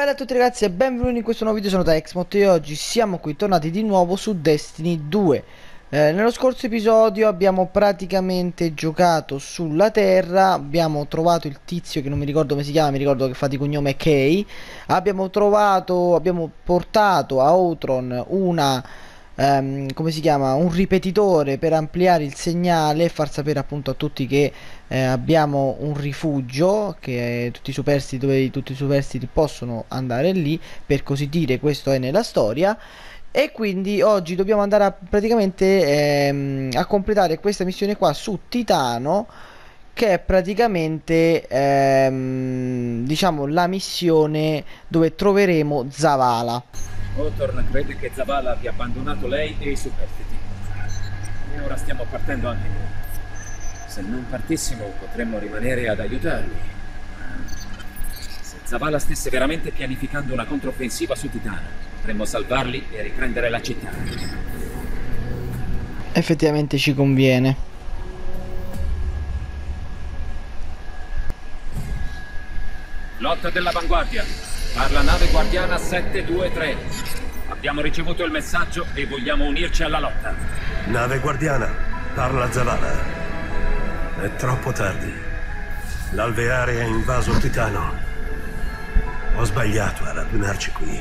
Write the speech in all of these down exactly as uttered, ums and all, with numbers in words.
Bella a tutti ragazzi e benvenuti in questo nuovo video, sono Texmot e oggi siamo qui tornati di nuovo su Destiny due. eh, Nello scorso episodio abbiamo praticamente giocato sulla terra, abbiamo trovato il tizio che non mi ricordo come si chiama, mi ricordo che fa di cognome Kay. Abbiamo trovato, abbiamo portato a Outron una... Um, come si chiama? Un ripetitore per ampliare il segnale e far sapere appunto a tutti che eh, abbiamo un rifugio, che tutti i superstiti dove tutti i superstiti possono andare lì, per così dire. Questo è nella storia. E quindi oggi dobbiamo andare a, praticamente ehm, a completare questa missione qua su Titano, che è praticamente ehm, diciamo la missione dove troveremo Zavala. Hawthorne crede che Zavala abbia abbandonato lei e i superstiti. E ora stiamo partendo anche noi. Se non partissimo potremmo rimanere ad aiutarli. Se Zavala stesse veramente pianificando una controffensiva su Titano, potremmo salvarli e riprendere la città. Effettivamente ci conviene. Flotta dell'avanguardia. Parla nave guardiana sette due tre. Abbiamo ricevuto il messaggio e vogliamo unirci alla lotta. Nave guardiana, parla Zavala. È troppo tardi. L'alveare ha invaso Titano. Ho sbagliato a radunarci qui.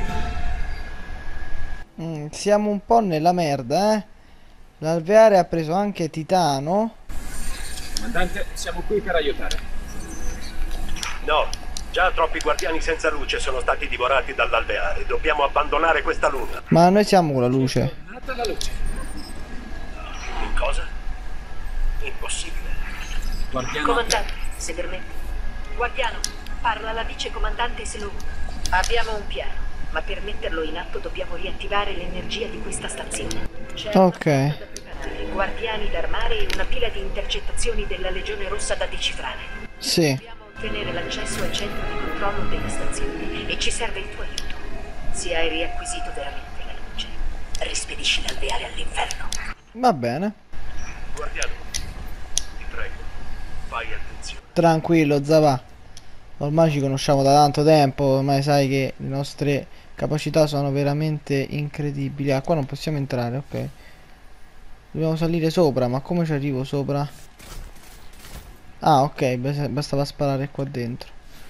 Mm, siamo un po' nella merda, eh. L'alveare ha preso anche Titano. Comandante, siamo qui per aiutare. No. Già troppi guardiani senza luce sono stati divorati dall'alveare. Dobbiamo abbandonare questa luna. Ma noi siamo con la luce. È tornata la luce. In cosa? Impossibile. Guardiano. Comandante, se permette. Guardiano, parla la vicecomandante Sloan. Abbiamo un piano, ma per metterlo in atto dobbiamo riattivare l'energia di questa stazione. C'è Ok. una flotta da preparare, guardiani d'armare e una pila di intercettazioni della Legione Rossa da decifrare. Sì. Dobbiamo ottenere l'accesso al centro di controllo della stazione e ci serve il tuo aiuto. Se hai riacquisito veramente la luce, rispedisci l'alveare all'inferno. Va bene. Guardiano, ti prego, fai attenzione. Tranquillo, Zavà. Ormai ci conosciamo da tanto tempo. Ormai sai che le nostre capacità sono veramente incredibili. Ah, qua non possiamo entrare, ok. Dobbiamo salire sopra, ma come ci arrivo sopra? Ah, ok, bastava sparare qua dentro.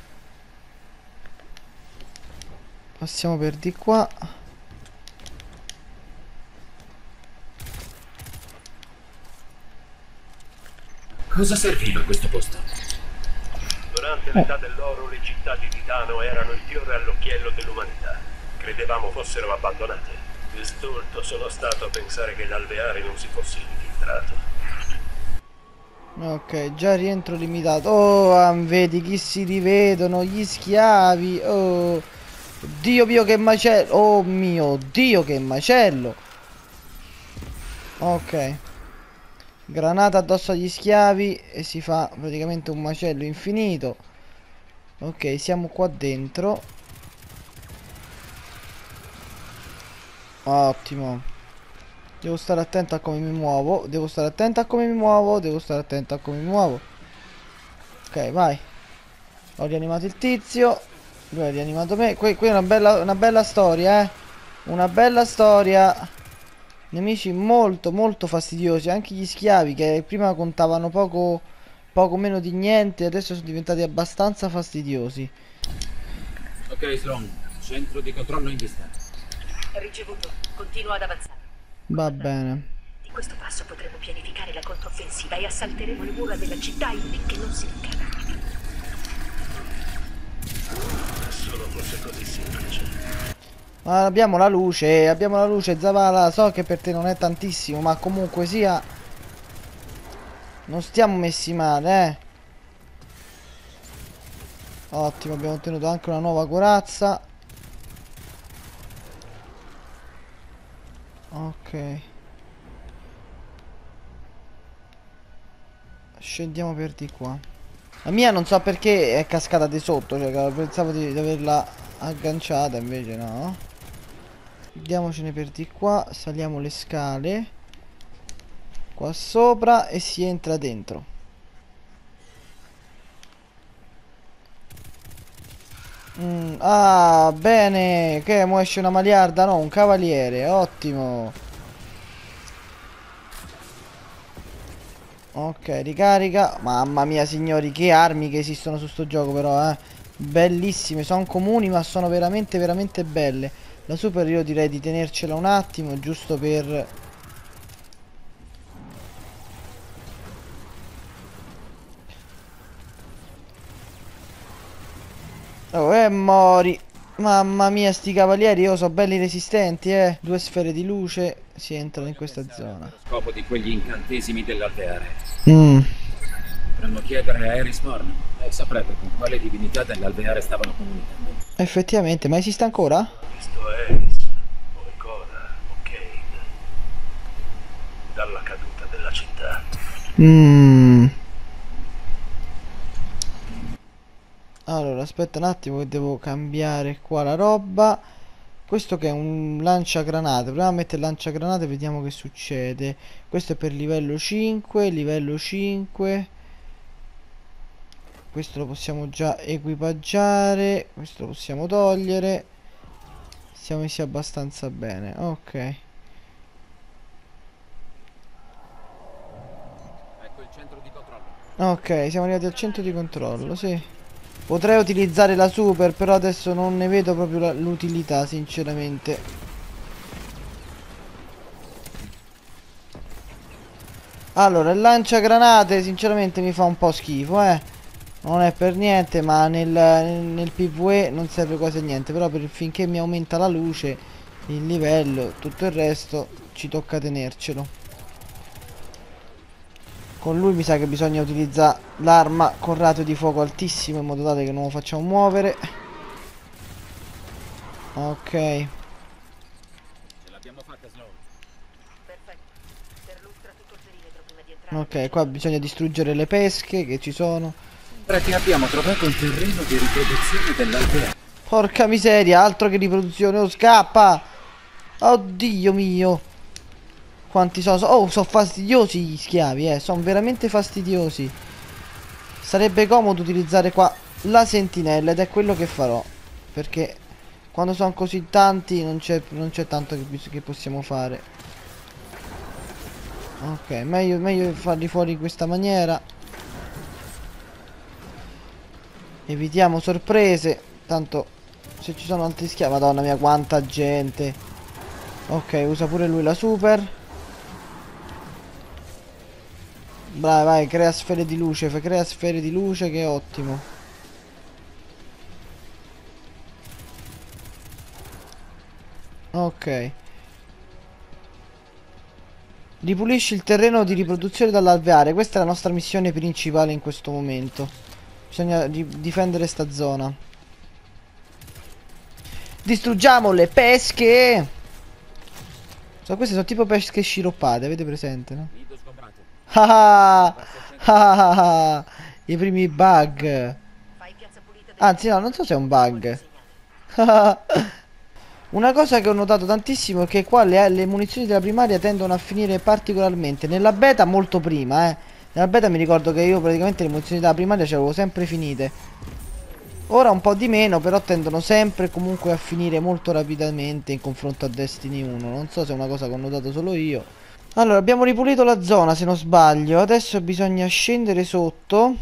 Passiamo per di qua. Cosa serviva questo posto? Durante l'età dell'oro le città di Titano erano il fiore all'occhiello dell'umanità. Credevamo fossero abbandonate. Stolto sono stato a pensare che l'alveare non si fosse infiltrato. Ok, già rientro limitato. Oh, ah, vedi chi si rivedono, gli schiavi. Oh, Dio mio che macello. Oh mio Dio che macello. Ok. Granata addosso agli schiavi e si fa praticamente un macello infinito. Ok, siamo qua dentro. Ottimo. Devo stare attento a come mi muovo. Devo stare attento a come mi muovo. Devo stare attento a come mi muovo. Ok, vai. Ho rianimato il tizio. Lui ha rianimato me. Qui, qui è una bella, una bella storia, eh. Una bella storia. Nemici molto, molto fastidiosi. Anche gli schiavi che prima contavano poco, poco meno di niente, adesso sono diventati abbastanza fastidiosi. Ok, Sloan. Centro di controllo in vista. Ricevuto, continua ad avanzare. Va bene. Di questo passo potremo pianificare la controffensiva e assalteremo le mura della città in finché non si ricada. Solo fosse così semplice. Ma abbiamo la luce, abbiamo la luce, Zavala. So che per te non è tantissimo, ma comunque sia, non stiamo messi male, eh. Ottimo, abbiamo ottenuto anche una nuova corazza. Ok. Scendiamo per di qua. La mia non so perché è cascata di sotto, cioè pensavo di, di averla agganciata, invece no. Andiamocene per di qua, saliamo le scale qua sopra e si entra dentro. Mm, ah, bene. Che mo esce una maliarda? No, un cavaliere. Ottimo. Ok, ricarica. Mamma mia, signori, che armi che esistono su sto gioco, però, eh. Bellissime. Sono comuni, ma sono veramente, veramente belle. La super io direi di tenercela un attimo, giusto per... Oh, e mori. Mamma mia, sti cavalieri, io so belli resistenti, eh. Due sfere di luce, si entrano in questa zona. Lo scopo di quegli incantesimi dell'alveare. Mm. Potremmo chiedere a Eris Morn. Lei saprebbe con quale divinità dell'alveare stavano comunicando. Effettivamente, ma esiste ancora? Visto Eris, poi Coda, o Kane. Dalla caduta della città. Mmm. Allora, aspetta un attimo che devo cambiare qua la roba. Questo che è un lanciagranate. Proviamo a mettere il lanciagranate e vediamo che succede. Questo è per livello cinque, livello cinque. Questo lo possiamo già equipaggiare. Questo lo possiamo togliere. Siamo messi abbastanza bene. Ok. Ecco il centro di controllo. Ok, siamo arrivati al centro di controllo, sì. Potrei utilizzare la super, però adesso non ne vedo proprio l'utilità, sinceramente. Allora, il lanciagranate sinceramente mi fa un po' schifo, eh. Non è per niente, ma nel, nel PvE non serve quasi a niente. Però per, finché mi aumenta la luce, il livello, tutto il resto, ci tocca tenercelo. Con lui mi sa che bisogna utilizzare l'arma con ratio di fuoco altissimo, in modo tale che non lo facciamo muovere. Ok. Ce l'abbiamo fatta, Snow. Perfetto. Perlustra tutto il perimetro prima di entrare. Ok, qua bisogna distruggere le pesche che ci sono. Sembra che abbiamo trovato un terreno di riproduzione dell'alveare. Porca miseria, altro che riproduzione. Oh, scappa. Oddio mio. Quanti sono? Oh, sono fastidiosi gli schiavi, eh. Sono veramente fastidiosi. Sarebbe comodo utilizzare qua la sentinella ed è quello che farò. Perché quando sono così tanti non c'è non c'è tanto che, che possiamo fare. Ok, meglio, meglio farli fuori in questa maniera. Evitiamo sorprese. Tanto se ci sono altri schiavi. Madonna mia, quanta gente. Ok, usa pure lui la super. Vai, vai, crea sfere di luce, fa crea sfere di luce, che è ottimo. Ok. Ripulisci il terreno di riproduzione dall'alveare. Questa è la nostra missione principale in questo momento. Bisogna difendere sta zona. Distruggiamo le pesche. So, queste sono tipo pesche sciroppate, avete presente, no? Nido sgombrato. Ah, ah, ah, ah, i primi bug. Fai piazza pulita del- Anzi no, non so se è un bug. Una cosa che ho notato tantissimo è che qua le, le munizioni della primaria tendono a finire particolarmente. Nella beta molto prima, eh. Nella beta mi ricordo che io praticamente le munizioni della primaria ce le avevo sempre finite. Ora un po' di meno, però tendono sempre comunque a finire molto rapidamente in confronto a Destiny uno. Non so se è una cosa che ho notato solo io. Allora, abbiamo ripulito la zona, se non sbaglio. Adesso bisogna scendere sotto.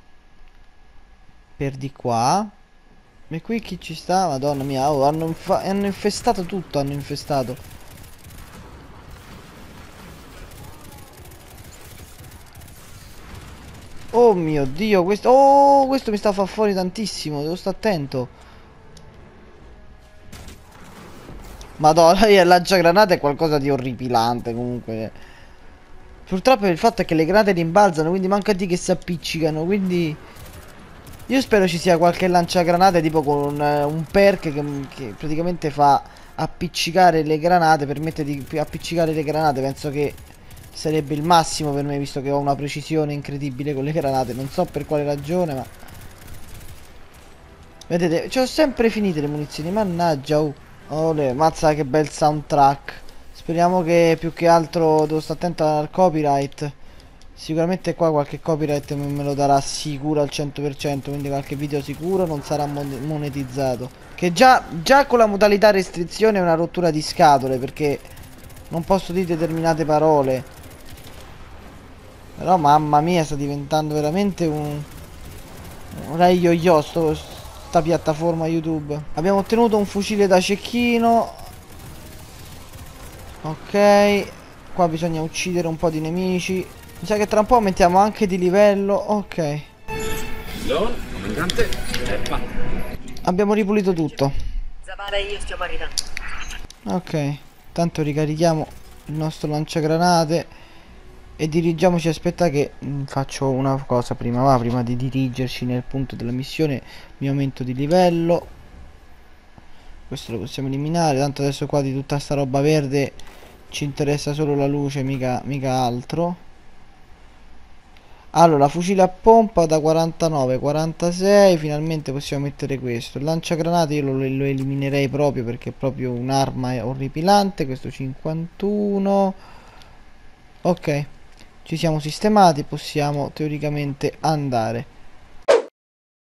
Per di qua. E qui chi ci sta? Madonna mia, oh, hanno, hanno infestato tutto, hanno infestato. Oh mio Dio, questo... Oh, questo mi sta a far fuori tantissimo, devo stare attento. Madonna, il lanciagranate è qualcosa di orripilante comunque. Purtroppo il fatto è che le granate rimbalzano, quindi manca di che si appiccicano, quindi... Io spero ci sia qualche lanciagranate tipo con un, un perk che, che praticamente fa appiccicare le granate, permette di appiccicare le granate. Penso che sarebbe il massimo per me, visto che ho una precisione incredibile con le granate. Non so per quale ragione, ma... Vedete, ci ho sempre finite le munizioni, mannaggia, oh. Olè, mazza che bel soundtrack. Speriamo che più che altro devo stare attento al copyright. Sicuramente qua qualche copyright me me lo darà sicuro al cento per cento, quindi qualche video sicuro non sarà mon monetizzato. Che già, già con la modalità restrizione è una rottura di scatole, perché non posso dire determinate parole. Però mamma mia, sta diventando veramente un... un rai yo-yo sto, sta piattaforma YouTube. Abbiamo ottenuto un fucile da cecchino. Ok. Qua bisogna uccidere un po' di nemici. Mi sa che tra un po' aumentiamo anche di livello. Ok. Lon, comandante, è fatto. Abbiamo ripulito tutto. Zavala e io stiamo arrivando. Ok. Tanto ricarichiamo il nostro lanciagranate e dirigiamoci. Aspetta che mh, faccio una cosa prima. Va, prima di dirigerci nel punto della missione mi aumento di livello. Questo lo possiamo eliminare. Tanto adesso qua di tutta sta roba verde ci interessa solo la luce, mica, mica altro. Allora, fucile a pompa da quarantanove a quarantasei. Finalmente possiamo mettere questo. Il lanciagranate io lo, lo eliminerei proprio, perché è proprio un'arma orripilante. Questo cinquantuno. Ok, ci siamo sistemati, possiamo teoricamente andare.